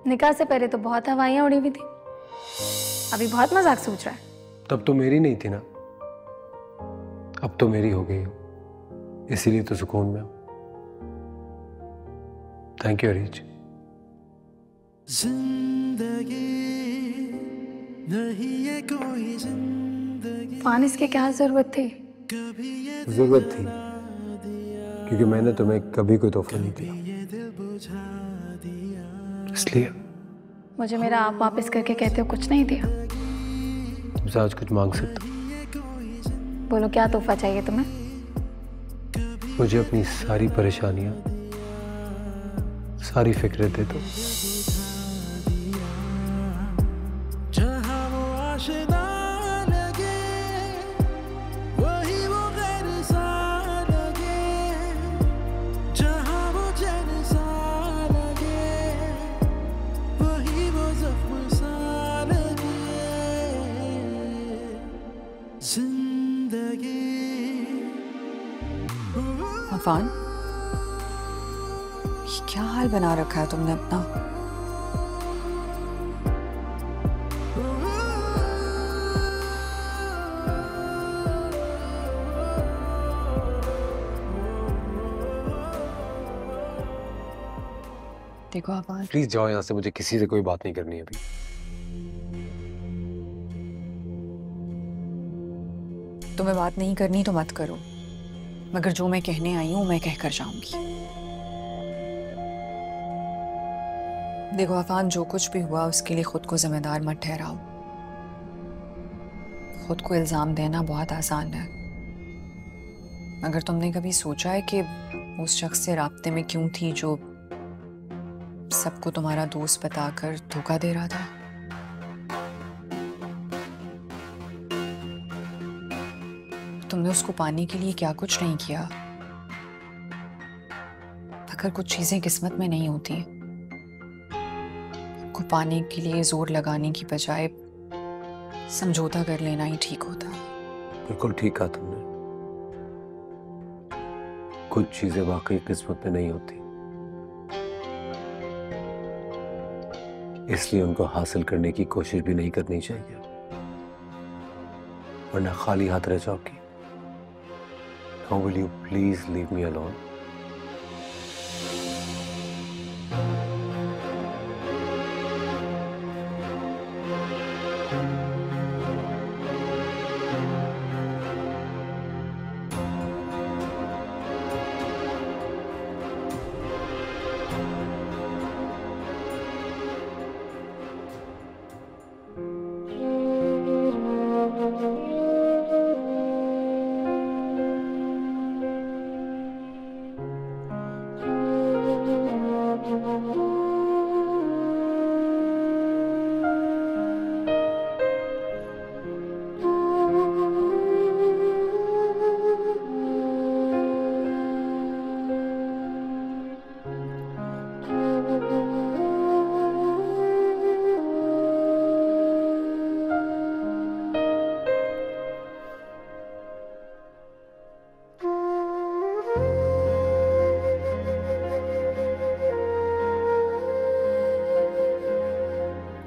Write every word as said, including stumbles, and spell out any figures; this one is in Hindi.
निकाह से पहले तो बहुत हवाइयां उड़ी हुई थी, अभी बहुत मजाक सोच रहा है। तब तो मेरी नहीं थी ना, अब तो मेरी हो गई हो, इसीलिए तो सुकून में हूं। Thank you Areej. जिंदगी नहीं है कोई जिंदगी। फानिस की क्या जरूरत थी? जरूरत थी क्योंकि मैंने तुम्हें कभी कोई तोहफा नहीं दिया, इसलिए। मुझे मेरा आप वापस करके कहते हो कुछ नहीं दिया। तुमसे आज कुछ मांग सकता हूं? बोलो क्या तोहफा चाहिए तुम्हें? मुझे अपनी सारी परेशानियां, सारी फिक्रें दे दो। अफान, ये क्या हाल बना रखा है तुमने अपना? देखो अफान, प्लीज जाओ यहाँ से, मुझे किसी से कोई बात नहीं करनी अभी। तुम्हें बात नहीं करनी तो मत करो, मगर जो मैं कहने आई हूं मैं कहकर जाऊंगी। देखो अफान, जो कुछ भी हुआ उसके लिए खुद को जिम्मेदार मत ठहराओ। खुद को इल्जाम देना बहुत आसान है, मगर तुमने कभी सोचा है कि उस शख्स से राब्ते में क्यों थी जो सबको तुम्हारा दोस्त बताकर धोखा दे रहा था? तुमने उसको पाने के लिए क्या कुछ नहीं किया। अगर कुछ चीजें किस्मत में नहीं होती, उनको पाने के लिए जोर लगाने की बजाय समझौता कर लेना ही ठीक होता। बिल्कुल ठीक कहा तुमने। कुछ चीजें वाकई किस्मत में नहीं होती, इसलिए उनको हासिल करने की कोशिश भी नहीं करनी चाहिए, वरना खाली हाथ रह जाओगी। Now will you please leave me alone?